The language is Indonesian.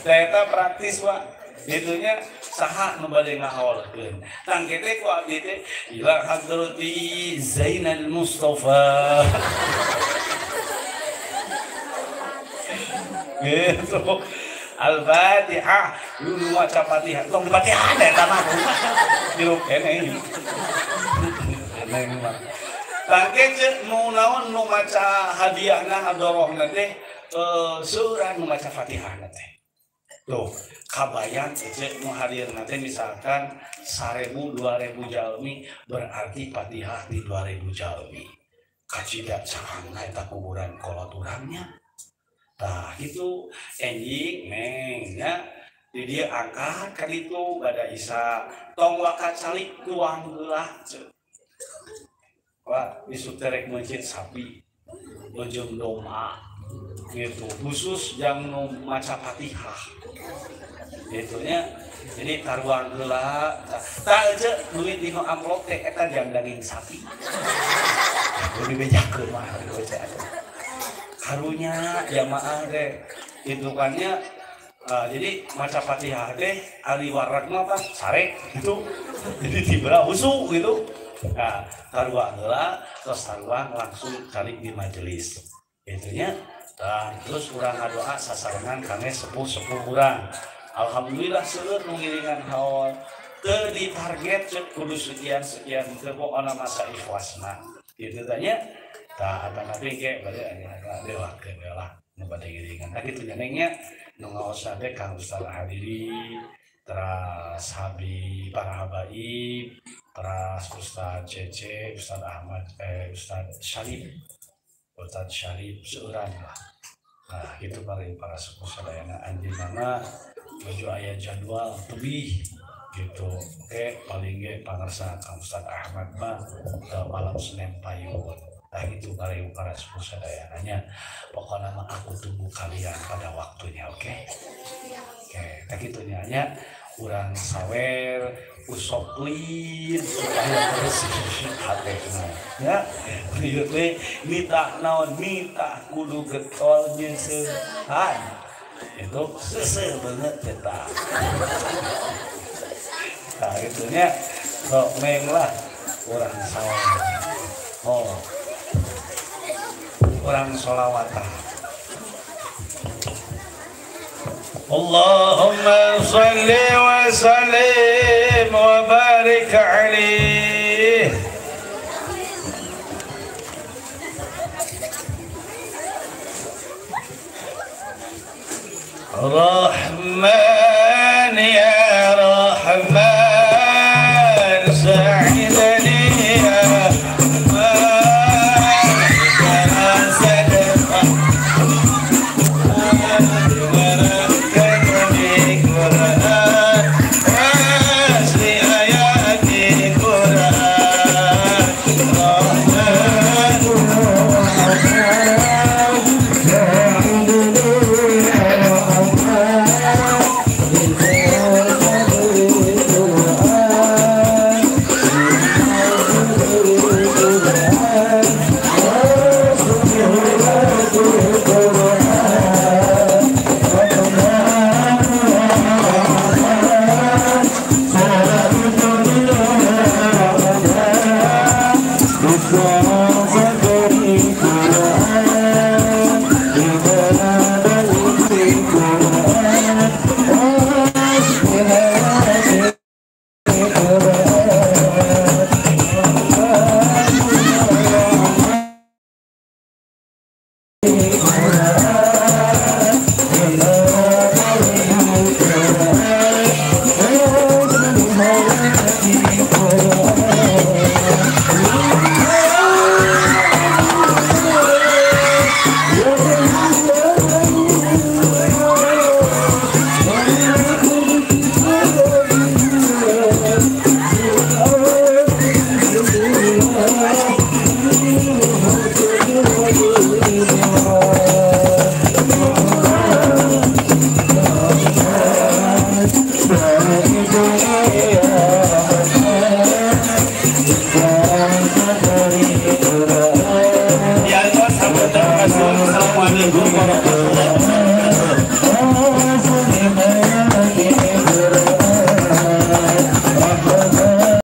Ternyata praktis Pak. Itunya saha nu bade ngahaolkeun. Tang kete ku abdi teh ila hadrati Zainal Mustafa. Gitu. Al-Fatihah, lu maca Fatihah. Tong Fatihah ada eta mah. Hirup keneh. Keneh mah. Tangke nu naon nu maca hadiahna hadorohna teh seueuran nu maca Fatihahna teh. Tuh, kabayang ece nu hadirna teh misalkan 1000 2000 jalmi berarti Fatihah di 2000 jalmi. Kacida cahangna eta kuburan kolaturannya. Nah itu enjing neng ya di dia angkat kan itu bada isa tong wakat salik tuang gelah wah disuterek masjid sapi bojong doma gitu khusus yang maca Fatihah itunya jadi taruhan gelah tak aja duit di amplop teh eta jang daging sapi lebih bejakeun mah harunya jamaah deh hitungannya jadi maca Fatihah deh ali warak mah apa sare gitu jadi tibra husu gitu nah taruang heula terus taruang langsung calik di majelis itunya dan terus urang ngadoa sasarengan kangge sepuh-sepuh urang alhamdulillah seueur nu ngiringan haul teu ditarget cek kudu sekian teu pokona masa ikhlasna gitu tanya tak ada nanti kayak balik ada dewa lah ngebade giringan. Nah gitu nyanengnya nungaos ade Kang Ustaz hadiri, teras Habib para habaib, teras Ustaz Cece, Ustaz Ahmad, Ustaz Syarif seueuran lah. Nah itu para sepuh sadayana anjeunna baju aya jadwal tebih gitu. Oke paling ge pangarsa Kang Ustaz Ahmad mah malam Senin payung. Nah itu para sepuh sadayananya pokoknya mah aku tunggu kalian pada waktunya oke? Oke, tak gitu nya urang sawer usoplin supaya bersih hatena ya ieu teh mita naon mita kudu getol nyeusehan itu seuseul beungeut eta nah itunya sok meng lah urang sawer orang sholawatan Allahumma salli wa sallim wa barik alaih Rahman ya